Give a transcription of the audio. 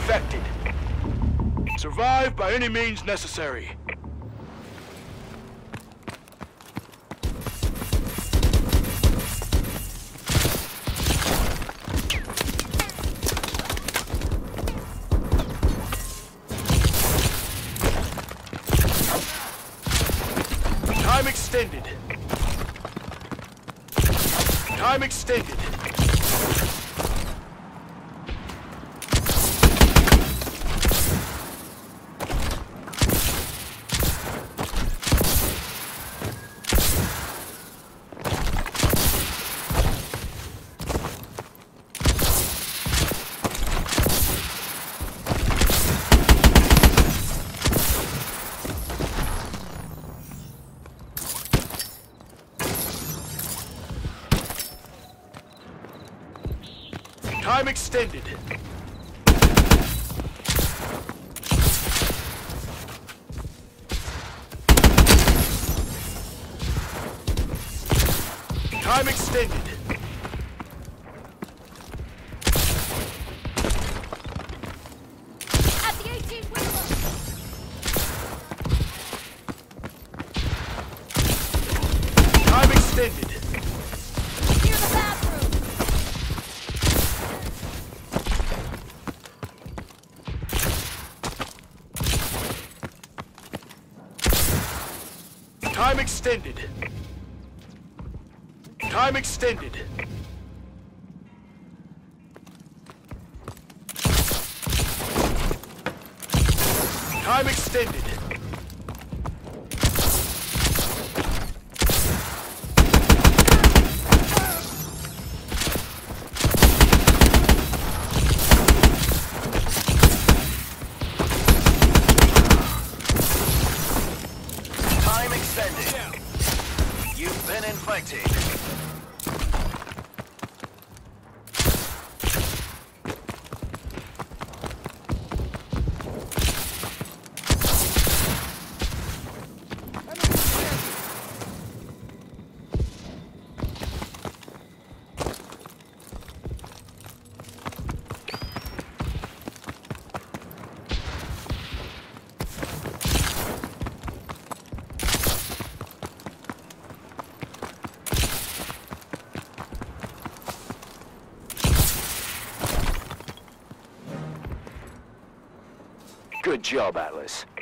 infected. Survive by any means necessary. Time extended. Time extended. Time extended. Time extended. At the 18-wheeler! Time extended. Near the bathroom! Time extended. Time extended. Time extended. Time extended. You've been infected. Good job, Atlas.